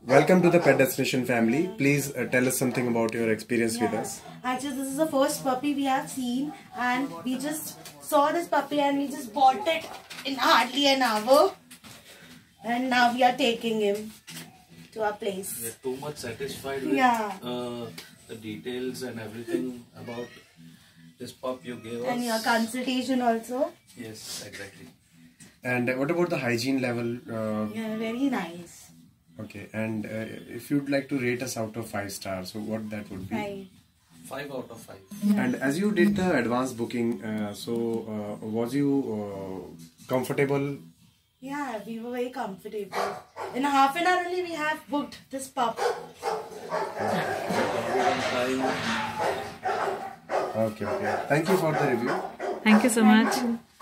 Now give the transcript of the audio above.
Welcome to the Pet Destination family. Please tell us something about your experience with us. Actually, this is the first puppy we have seen, and we just saw this puppy and we just bought it in hardly an hour. And now we are taking him to our place. We are too much satisfied with the details and everything about this pup you gave us. And your consultation also. Yes, exactly. And what about the hygiene level? Yeah, very nice. Okay, and if you'd like to rate us out of 5 stars, so what that would be? 5 out of 5. And as you did the advance booking, was you comfortable? Yeah, we were very comfortable. In half an hour only we have booked this pup. Okay. Thank you for the review. Thank you so much.